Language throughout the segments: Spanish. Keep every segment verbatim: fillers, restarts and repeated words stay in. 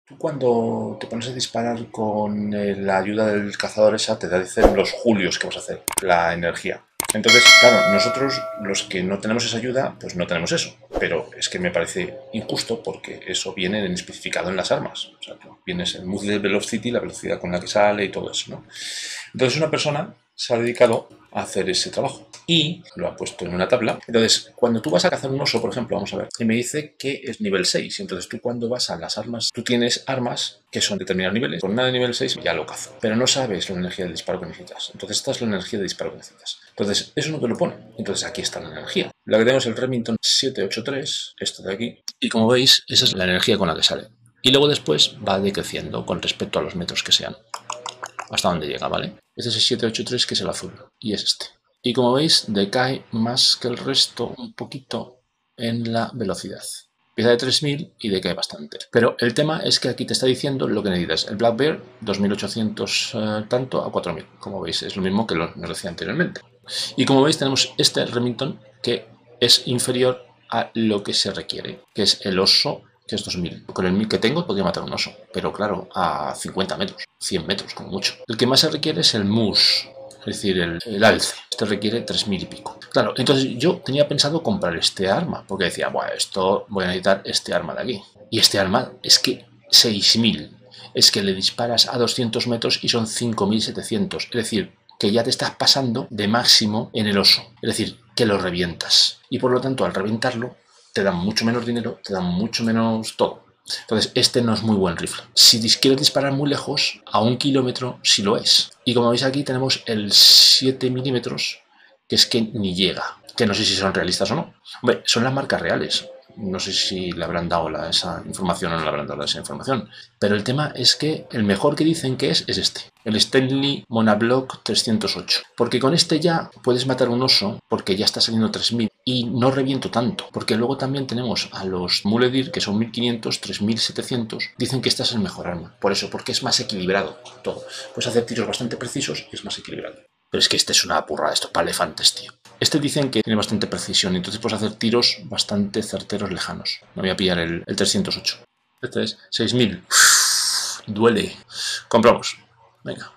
Tú cuando te pones a disparar con eh, la ayuda del cazador esa, te dicen los julios que vas a hacer, la energía. Entonces, claro, nosotros los que no tenemos esa ayuda, pues no tenemos eso. Pero es que me parece injusto porque eso viene en especificado en las armas. O sea, vienes el muzzle velocity, la velocidad con la que sale y todo eso, ¿no? Entonces una persona se ha dedicado a hacer ese trabajo y lo ha puesto en una tabla. Entonces, cuando tú vas a cazar un oso, por ejemplo, vamos a ver, y me dice que es nivel seis. Entonces tú cuando vas a las armas, tú tienes armas que son determinados niveles. Con una de nivel seis ya lo cazo. Pero no sabes la energía de disparo que necesitas. Entonces esta es la energía de disparo que necesitas. Entonces, eso no te lo pone. Entonces aquí está la energía. La que tenemos es el Remington setecientos ochenta y tres, esto de aquí. Y como veis, esa es la energía con la que sale. Y luego después va decreciendo con respecto a los metros que sean. Hasta donde llega, ¿vale? Este es el setecientos ochenta y tres, que es el azul, y es este. Y como veis, decae más que el resto un poquito en la velocidad. Empieza de tres mil y decae bastante. Pero el tema es que aquí te está diciendo lo que necesitas. El Black Bear, dos mil ochocientos eh, tanto a cuatro mil. Como veis, es lo mismo que lo nos decía anteriormente. Y como veis, tenemos este Remington que es inferior a lo que se requiere, que es el oso, que es dos mil. Con el mil que tengo podría matar un oso, pero claro, a cincuenta metros, cien metros como mucho. El que más se requiere es el mus, es decir, el, el alce. Este requiere tres mil y pico. Claro, entonces yo tenía pensado comprar este arma, porque decía, bueno, esto voy a necesitar este arma de aquí. Y este arma es que seis mil. Es que le disparas a doscientos metros y son cinco mil setecientos. Es decir, que ya te estás pasando de máximo en el oso. Es decir, que lo revientas. Y por lo tanto, al reventarlo, te dan mucho menos dinero, te dan mucho menos todo. Entonces, este no es muy buen rifle. Si quieres disparar muy lejos, a un kilómetro sí lo es. Y como veis aquí tenemos el siete milímetros, que es que ni llega. Que no sé si son realistas o no. Hombre, son las marcas reales. No sé si le habrán dado la, esa información o no le habrán dado esa información. Pero el tema es que el mejor que dicen que es, es este. El Stanley Monoblock trescientos ocho. Porque con este ya puedes matar un oso, porque ya está saliendo tres mil. Y no reviento tanto. Porque luego también tenemos a los Mule Deer, que son mil quinientos, tres mil setecientos. Dicen que este es el mejor arma. Por eso, porque es más equilibrado todo. Puedes hacer tiros bastante precisos y es más equilibrado. Pero es que este es una burrada, esto es para elefantes, tío. Este dicen que tiene bastante precisión, entonces puedes hacer tiros bastante certeros lejanos. Me voy a pillar el, el trescientos ocho. Este es seis mil. Uf, duele. Compramos. Venga.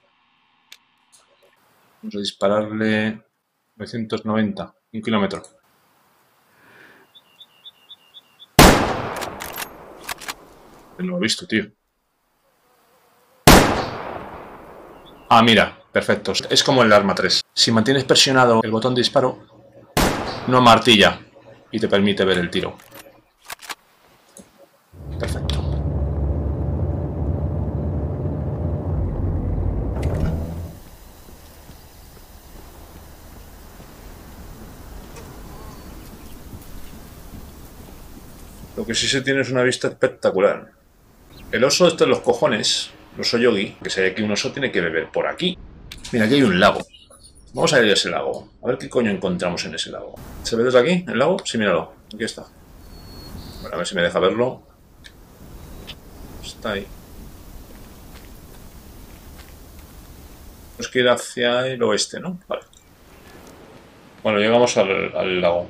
Vamos a dispararle novecientos noventa. Un kilómetro. No lo he visto, tío. Ah, mira. Perfecto. Es como el arma tres. Si mantienes presionado el botón de disparo, no martilla y te permite ver el tiro. Perfecto. Lo que sí se tiene es una vista espectacular. El oso este de los cojones, el oso yogi, que si hay aquí un oso tiene que beber por aquí. Mira, aquí hay un lago. Vamos a ir a ese lago. A ver qué coño encontramos en ese lago. ¿Se ve desde aquí, el lago? Sí, míralo. Aquí está. Bueno, a ver si me deja verlo. Está ahí. Tenemos que ir hacia el oeste, ¿no? Vale. Bueno, llegamos al, al lago.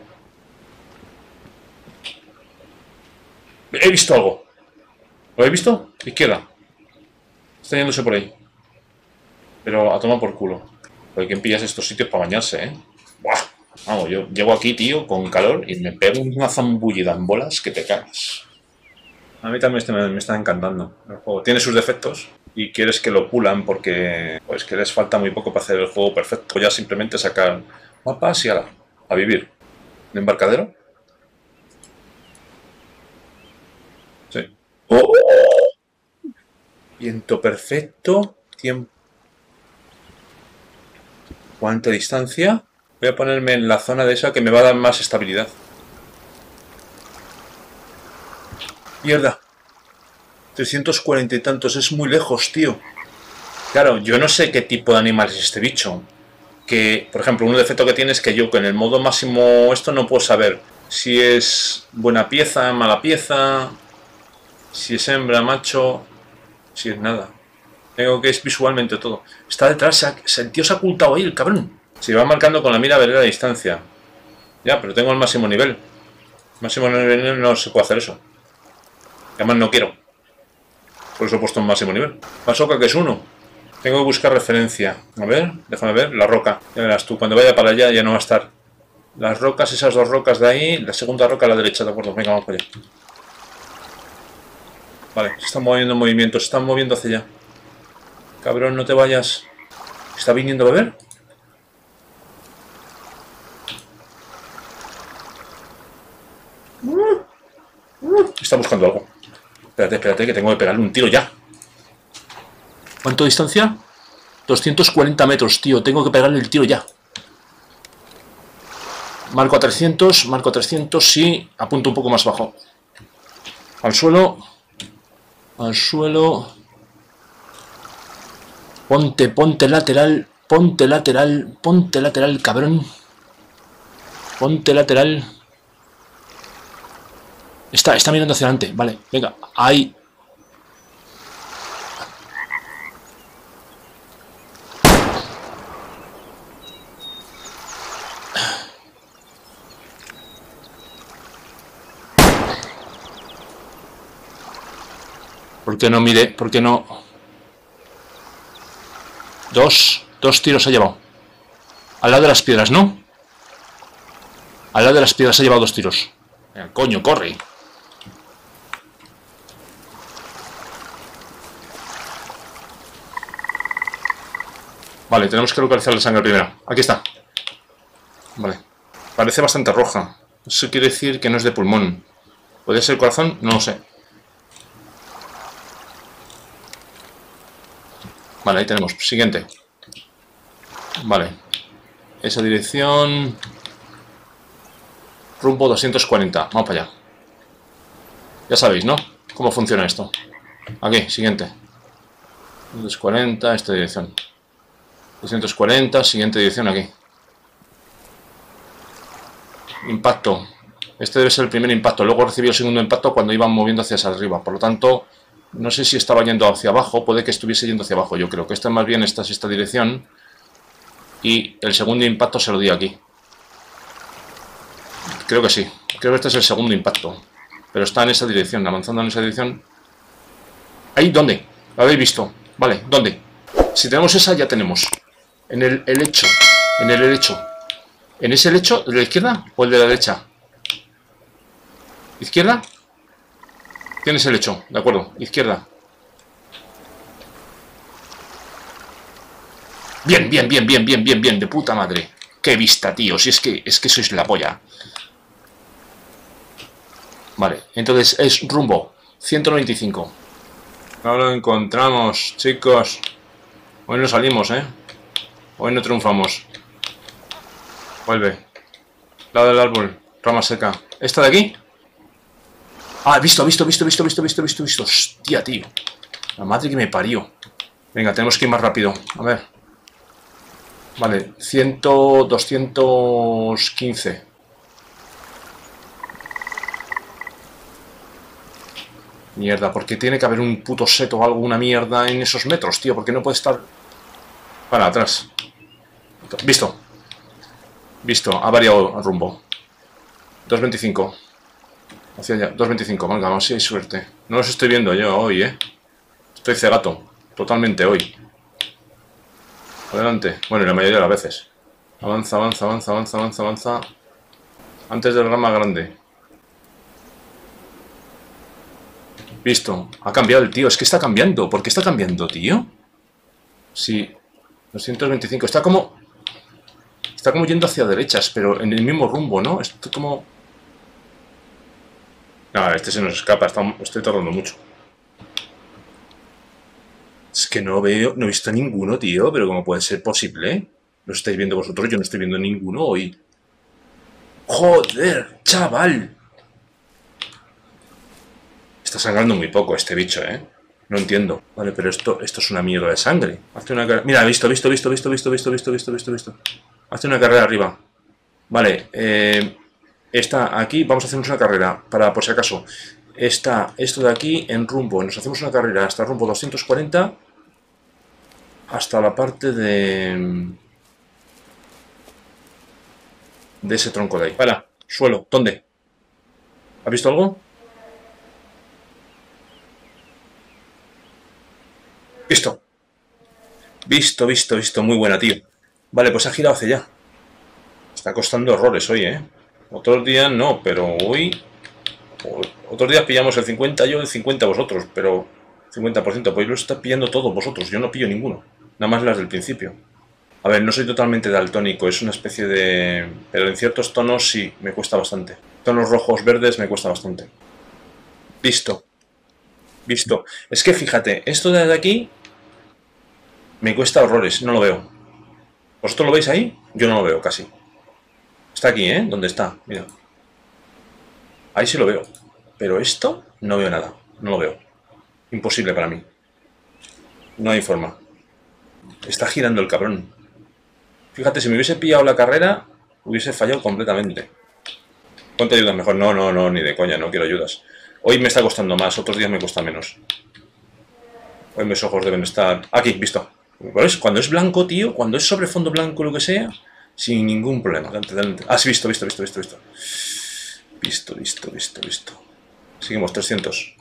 He visto algo. ¿Lo he visto? Izquierda. Está yéndose por ahí. Pero a tomar por culo. Hay quien pillas estos sitios para bañarse, ¿eh? ¡Buah! Vamos, yo llego aquí, tío, con calor y me pego una zambullida en bolas que te cagas. A mí también este me, me está encantando el juego. Tiene sus defectos y quieres que lo pulan porque pues que les falta muy poco para hacer el juego perfecto. Ya simplemente sacar mapas y ala, a vivir. ¿De embarcadero? Sí. ¡Oh! Viento perfecto. Tiempo. ¿Cuánta distancia? Voy a ponerme en la zona de esa que me va a dar más estabilidad. Mierda. trescientos cuarenta y tantos, es muy lejos, tío. Claro, yo no sé qué tipo de animal es este bicho. Que, por ejemplo, un defecto que tiene es que yo con el modo máximo esto no puedo saber si es buena pieza, mala pieza, si es hembra, macho, si es nada. Tengo que es visualmente todo. Está detrás, el tío se ha ocultado ahí, el cabrón. Se va marcando con la mira a ver la distancia. Ya, pero tengo el máximo nivel. Máximo nivel no se puede hacer eso. Además no quiero. Por eso he puesto en máximo nivel. Masoka, que es uno. Tengo que buscar referencia. A ver, déjame ver. La roca. Ya verás tú, cuando vaya para allá ya no va a estar. Las rocas, esas dos rocas de ahí. La segunda roca a la derecha, de acuerdo. Venga, vamos para allá. Vale, se están moviendo en movimiento. Se están moviendo hacia allá. Cabrón, no te vayas. ¿Está viniendo a beber? Está buscando algo. Espérate, espérate, que tengo que pegarle un tiro ya. ¿Cuánto distancia? doscientos cuarenta metros, tío. Tengo que pegarle el tiro ya. Marco a trescientos, marco a trescientos, sí. Apunto un poco más bajo. Al suelo. Al suelo. Ponte, ponte lateral. Ponte lateral. Ponte lateral, cabrón. Ponte lateral. Está, está mirando hacia adelante. Vale, venga. Ahí. ¿Por qué no mire? ¿Por qué no? Dos. Dos tiros ha llevado. Al lado de las piedras, ¿no? Al lado de las piedras ha llevado dos tiros. Venga, coño, corre. Vale, tenemos que localizar la sangre primero. Aquí está. Vale. Parece bastante roja. Eso quiere decir que no es de pulmón. ¿Puede ser corazón? No lo sé. Vale, ahí tenemos. Siguiente. Vale. Esa dirección... Rumbo doscientos cuarenta. Vamos para allá. Ya sabéis, ¿no? Cómo funciona esto. Aquí, siguiente. doscientos cuarenta, esta dirección. doscientos cuarenta, siguiente dirección aquí. Impacto. Este debe ser el primer impacto. Luego recibí el segundo impacto cuando iban moviendo hacia arriba. Por lo tanto, no sé si estaba yendo hacia abajo. Puede que estuviese yendo hacia abajo. Yo creo que esta más bien esta es esta dirección. Y el segundo impacto se lo di aquí. Creo que sí. Creo que este es el segundo impacto. Pero está en esa dirección, avanzando en esa dirección. ¿Ahí? ¿Dónde? ¿Lo habéis visto? Vale, ¿dónde? Si tenemos esa, ya tenemos. En el, el lecho. En el lecho. ¿En ese lecho? ¿De la izquierda o el de la derecha? ¿Izquierda? Tienes el lecho, de acuerdo. Izquierda. Bien, bien, bien, bien, bien, bien, bien. De puta madre. Qué vista, tío. Si es que, es que sois la polla. Vale, entonces es rumbo ciento noventa y cinco. No lo encontramos, chicos. Hoy no salimos, ¿eh? Hoy no triunfamos. Vuelve. Lado del árbol, rama seca. ¿Esta de aquí? Ah, visto, visto, visto, visto, visto, visto, visto, visto. Hostia, tío. La madre que me parió. Venga, tenemos que ir más rápido. A ver. Vale, cien, doscientos quince. Mierda, porque tiene que haber un puto seto o algo, una mierda en esos metros, tío. Porque no puede estar... Para atrás. Visto. Visto, ha variado el rumbo. dos veinticinco. Hacia allá, dos veinticinco. Venga, vamos, si hay suerte. No los estoy viendo yo hoy, ¿eh? Estoy cegato. Totalmente hoy. Adelante. Bueno, y la mayoría de las veces. Avanza, avanza, avanza, avanza, avanza, avanza. Antes del rama grande. Visto. Ha cambiado el tío. Es que está cambiando. ¿Por qué está cambiando, tío? Sí. doscientos veinticinco. Está como... Está como yendo hacia derechas, pero en el mismo rumbo, ¿no? Estoy como... No, este se nos escapa. Está... Estoy tardando mucho. Es que no veo... No he visto ninguno, tío. Pero ¿cómo puede ser posible, eh? ¿Los estáis viendo vosotros? Yo no estoy viendo ninguno hoy. ¡Joder, chaval! Está sangrando muy poco este bicho, ¿eh? No entiendo. Vale, pero esto, esto es una mierda de sangre. Hazte una carrera... Mira, visto, visto, visto, visto, visto, visto, visto, visto, visto, visto. Hazte una carrera arriba. Vale, eh... Está aquí, vamos a hacernos una carrera, para por si acaso. Está esto de aquí en rumbo. Nos hacemos una carrera hasta rumbo doscientos cuarenta. Hasta la parte de... De ese tronco de ahí. Para, suelo, ¿dónde? ¿Has visto algo? Visto. Visto, visto, visto. Muy buena, tío. Vale, pues ha girado hacia allá. Está costando horrores hoy, ¿eh? Otros días no, pero hoy... Otros días pillamos el cincuenta yo, el cincuenta vosotros, pero... cincuenta por ciento, pues lo está pillando todos vosotros. Yo no pillo ninguno. Nada más las del principio. A ver, no soy totalmente daltónico, es una especie de... Pero en ciertos tonos sí, me cuesta bastante. Tonos rojos, verdes, me cuesta bastante. Visto. Visto. Es que fíjate, esto de aquí... Me cuesta horrores, no lo veo. ¿Vosotros lo veis ahí? Yo no lo veo casi. Está aquí, ¿eh? ¿Dónde está? Mira. Ahí sí lo veo. Pero esto no veo nada. No lo veo. Imposible para mí. No hay forma. Está girando el cabrón. Fíjate, si me hubiese pillado la carrera, hubiese fallado completamente. Ponte ayudas mejor. No, no, no, ni de coña, no quiero ayudas. Hoy me está costando más, otros días me cuesta menos. Hoy mis ojos deben estar... Aquí, visto. ¿Ves? Cuando es blanco, tío, cuando es sobre fondo blanco lo que sea, sin ningún problema. Delante, delante. Ah, sí, visto, visto, visto, visto, visto. Visto, visto, visto, visto. Seguimos, trescientos.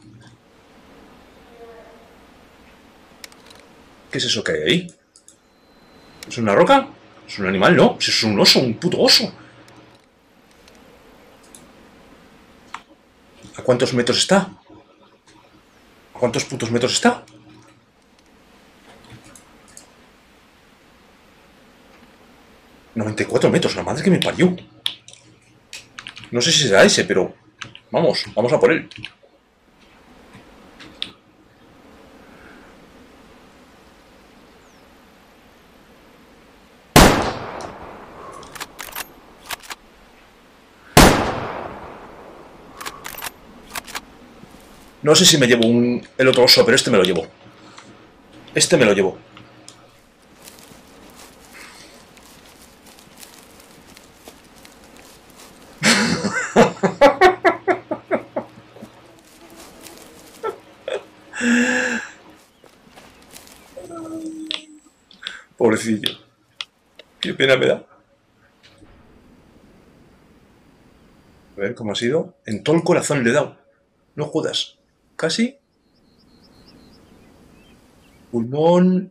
¿Qué es eso que hay ahí? ¿Es una roca? ¿Es un animal? No, es un oso, un puto oso. ¿A cuántos metros está? ¿A cuántos putos metros está? noventa y cuatro metros, la madre que me parió. No sé si será ese, pero... Vamos, vamos a por él. No sé si me llevo un, el otro oso, pero este me lo llevo. Este me lo llevo. Pobrecillo. Qué pena me da. A ver cómo ha sido. En todo el corazón le he dado. No jodas. Casi. Pulmón.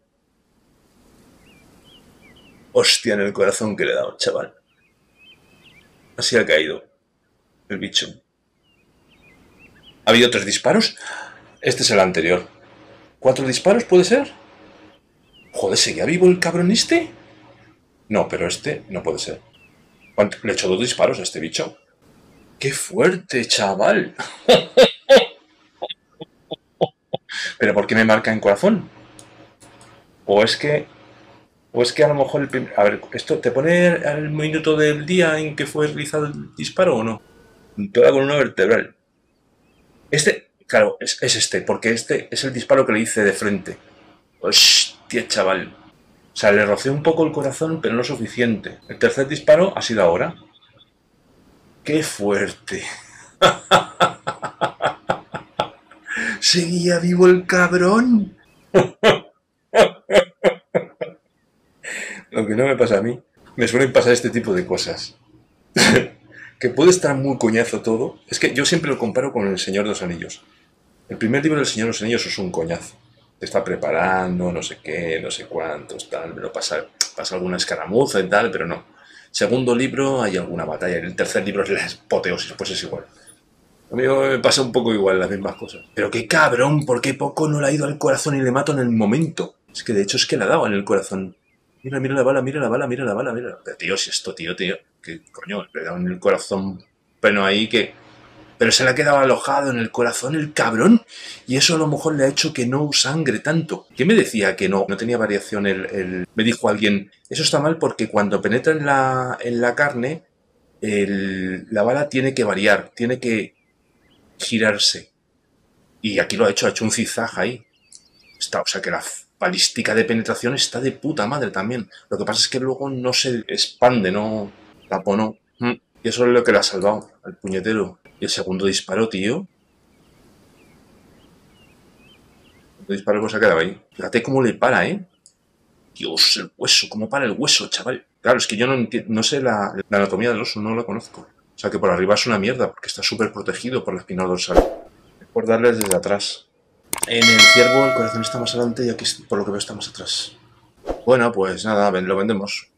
Hostia, en el corazón que le he dado, chaval. Así ha caído el bicho. ¿Ha habido tres disparos? Este es el anterior. ¿Cuatro disparos puede ser? Joder, ¿seguía vivo el cabrón este? No, pero este no puede ser. ¿Cuánto? Le he hecho dos disparos a este bicho. ¡Qué fuerte, chaval! ¿Pero por qué me marca en corazón? ¿O es que... O es que a lo mejor el primer... A ver, ¿esto te pone el minuto del día en que fue realizado el disparo o no? Toda columna vertebral. Este, claro, es, es este, porque este es el disparo que le hice de frente. Hostia, chaval. O sea, le rocé un poco el corazón, pero no suficiente. El tercer disparo ha sido ahora. ¡Qué fuerte! ¿Seguía vivo el cabrón? Lo que no me pasa a mí. Me suelen pasar este tipo de cosas. Que puede estar muy coñazo todo. Es que yo siempre lo comparo con El Señor de los Anillos. El primer libro del Señor de los Anillos es un coñazo. Te está preparando, no sé qué, no sé cuántos, tal. Pero pasa, pasa alguna escaramuza y tal, pero no. Segundo libro hay alguna batalla. El tercer libro es la apoteosis, pues es igual. A mí me pasa un poco igual las mismas cosas. Pero qué cabrón, ¿por qué poco no le ha ido al corazón y le mato en el momento? Es que de hecho es que le ha dado en el corazón. Mira, mira la bala, mira la bala, mira la bala, mira. Pero tío, si esto, tío, tío. Que coño, le he dado en el corazón. Pero ahí que... Pero se le ha quedado alojado en el corazón el cabrón. Y eso a lo mejor le ha hecho que no sangre tanto. ¿Quién me decía que no? No tenía variación el... el... Me dijo alguien, eso está mal porque cuando penetra en la, en la carne, el... la bala tiene que variar, tiene que girarse. Y aquí lo ha hecho, ha hecho un zigzag ahí. Está, o sea que la balística de penetración está de puta madre también. Lo que pasa es que luego no se expande, no taponó. Y eso es lo que le ha salvado al puñetero. Y el segundo disparo, tío. El disparo pues se ha quedado ahí. Fíjate cómo le para, ¿eh? Dios, el hueso, cómo para el hueso, chaval. Claro, es que yo no entiendo, no sé la, la anatomía del oso, no la conozco. O sea que por arriba es una mierda, porque está súper protegido por la espina dorsal. Es por darles desde atrás. En el ciervo el corazón está más adelante y aquí por lo que veo está más atrás. Bueno, pues nada, ven- lo vendemos.